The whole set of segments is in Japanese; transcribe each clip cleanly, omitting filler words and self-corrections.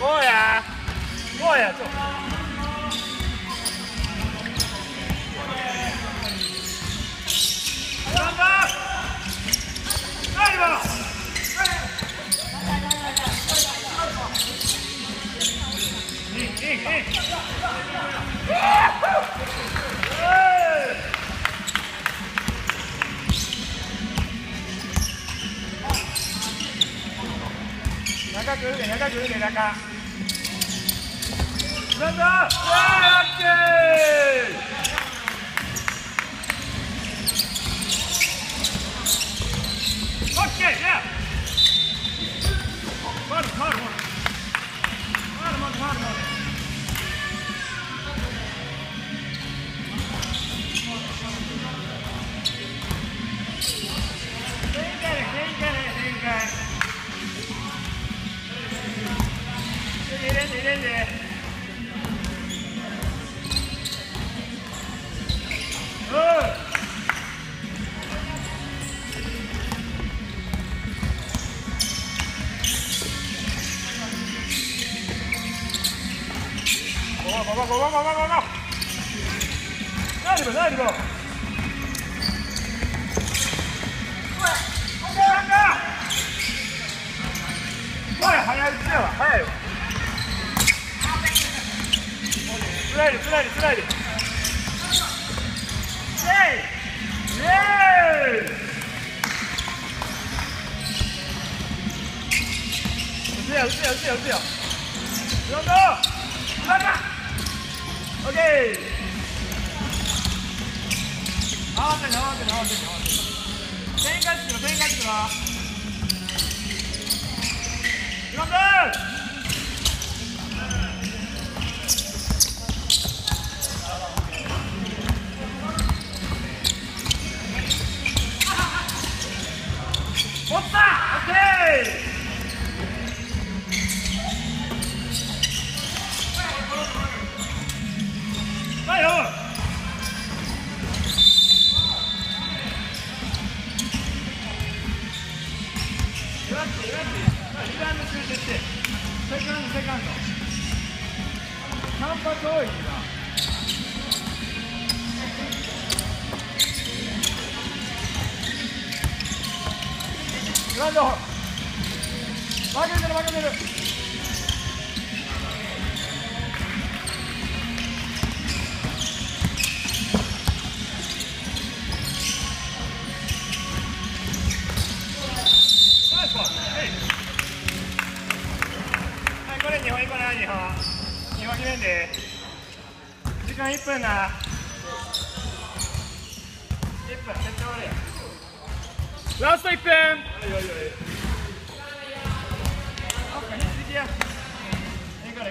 뭐야? 뭐야 좀. 간다. 빨리 봐.中来るで、中来るで、中。なんだ。オッケー。オッケー、じゃあ。ファウル、ファウル、ファウル。ファウル、ファウル、ファウル、ファウル。入れんで。ご。大丈夫。早いですよ。早いよ。スライド。打つよ。ロンド。オッケー。合わせて。全員勝ちくろ。ロンド。おった。オッケー。はいよ。リバウンド集中して。セカンド。単発多いな。リバウンド。負けてる。これ2本決めんで。時間1分な。1分絶対終われや。ラスト1分。よい。いいから。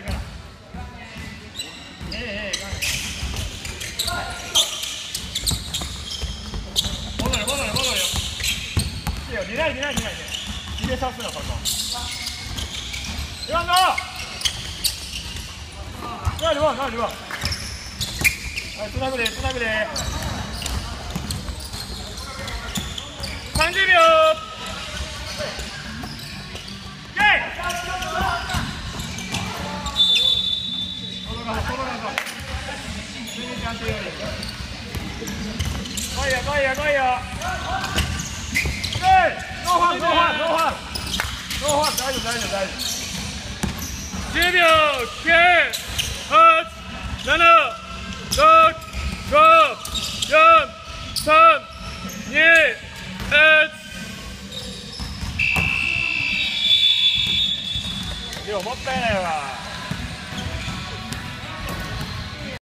戻るよ。リライ入れさすな、ここ。リバウンド。ナイルワン。はい、つなぐで。30秒。来いよ。ノーファン。大丈夫。10秒。9、8、7、6、5、4、3、2、1。量もったいないわ。